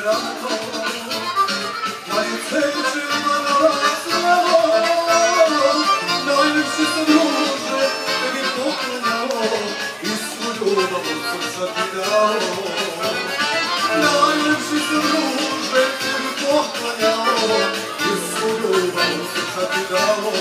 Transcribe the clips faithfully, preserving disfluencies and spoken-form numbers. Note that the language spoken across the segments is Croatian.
rano, najcejczy na nas rano, najlepszy se druże, tebi poklanjało i svu ljubav od srca ti dao. Najlepši se druže, tebi poklanjao i svu ljubav od srca ti dao.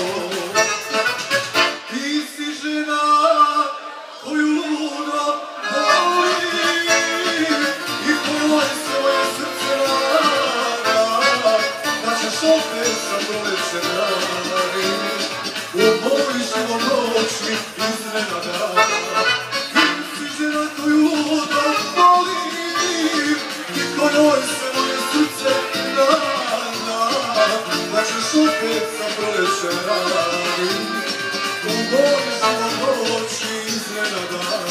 Ti si žena koju ludo voli i kojoj svoje srce rada, da ćeš opet sa prolećem rani u moj život noćni iznenada. Ti si žena koju ludo voli i kojoj se moje srce rada, da ćeš opet sa prolećem rani u moj život noćni iznenada.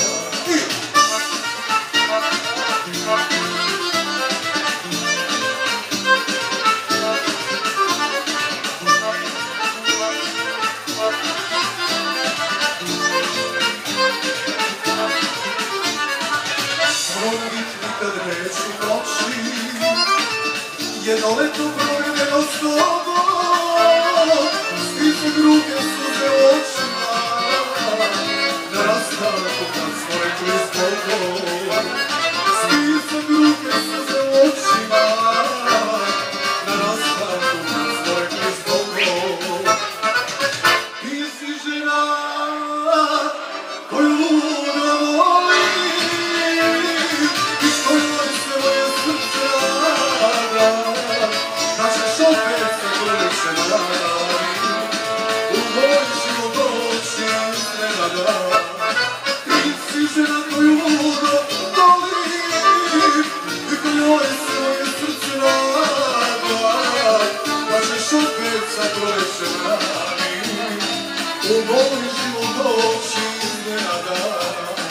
Ponovit nikad neću moći jedno leto provedeno s tobom, stižu druge suze u očima na rastanku kad smo rekli zbogom. Stižu druge suze u očima na rastanku kad smo rekli zbogom. Ti si žena koju ludo voli i kojoj se moje srce rada, da ćeš opet sa prolećem rani u moj život noćni iznenada. Ti si žena koju ludo voli i kojoj se moje srce rada, da ćeš opet sa prolećem rani u moj život noćni iznenada.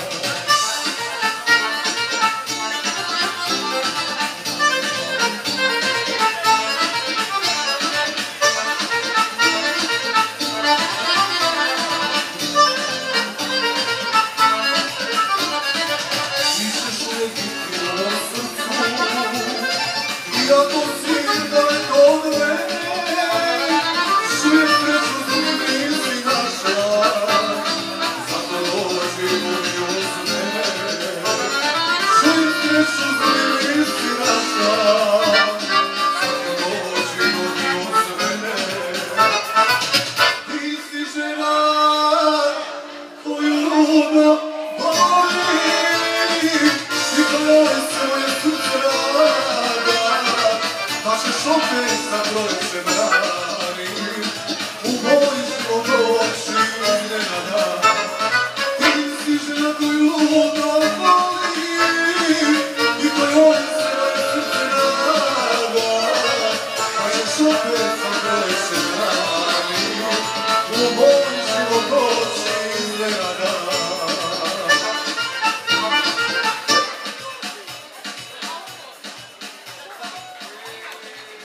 Iako si daleko od mene, čujem sreću zbog misli naša, zato dođi vodi uz mene. Čujem sreću zbog misli naša, zato dođi vodi uz mene. Ti si žena koju ludo voli i kojoj se moje srce rada, da ćeš opet sa prolećem rani u moj život noćni iznenada. Ti si žena koju ludo